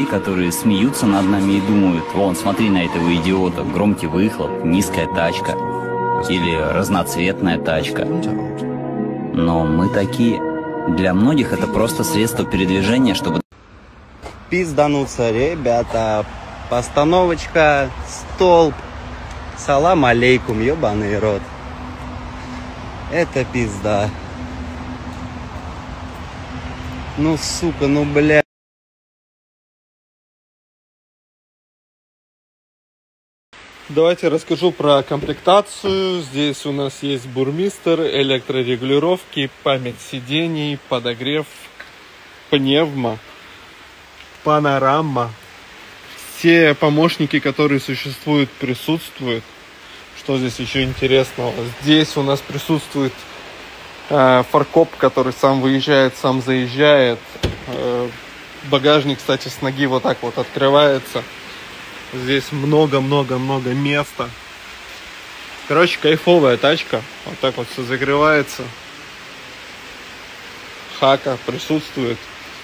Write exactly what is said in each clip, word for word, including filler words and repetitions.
людей, которые смеются над нами и думают: вон, смотри на этого идиота, громкий выхлоп, низкая тачка или разноцветная тачка. Но мы такие. Для многих это просто средство передвижения, чтобы пиздануться, ребята. Постановочка, столб. Салам алейкум, ебаный рот. Это пизда. Ну, сука, ну, бля. Давайте расскажу про комплектацию. Здесь у нас есть бурмистер, электрорегулировки, память сидений, подогрев, пневмо, панорама. Все помощники, которые существуют, присутствуют. Что здесь еще интересного? Здесь у нас присутствует э, фаркоп, который сам выезжает, сам заезжает. Э, багажник, кстати, с ноги вот так вот открывается. Здесь много-много-много места. Короче, кайфовая тачка. Вот так вот все закрывается. Хака присутствует.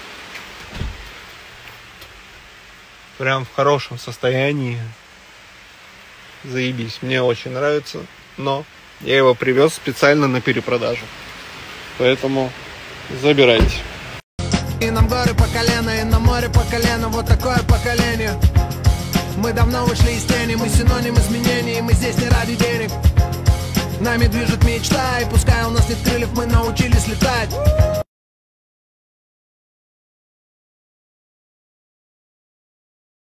Прям в хорошем состоянии. Заебись. Мне очень нравится. Но я его привез специально на перепродажу. Поэтому забирайте. И нам горы по колено, и на море по колено. Вот такое поколение. Мы давно вышли из тени, мы синоним изменений, мы здесь не ради денег. Нами движет мечта, и пускай у нас нет крыльев, мы научились летать.